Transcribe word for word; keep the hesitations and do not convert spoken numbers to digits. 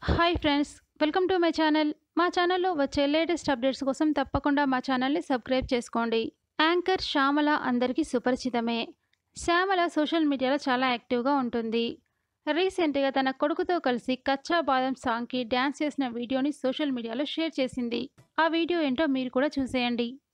Hi friends, welcome to my channel. మా ఛానల్లో వచ్చే లేటెస్ట్ అప్డేట్స్ కోసం తప్పకుండా మా ఛానల్ని సబ్స్క్రైబ్ చేసుకోండి. యాంకర్ శ్యామల అందరికీ సుపరిచితమే. శ్యామల సోషల్ మీడియాలో చాలా యాక్టివ్గా ఉంటుంది. రీసెంట్గా తన కొడుకుతో కలిసి కచ్చా బాదం సాంగ్కి డ్యాన్స్ చేసిన వీడియోని సోషల్ మీడియాలో షేర్ చేసింది. ఆ వీడియో ఏంటో మీరు కూడా చూసేయండి.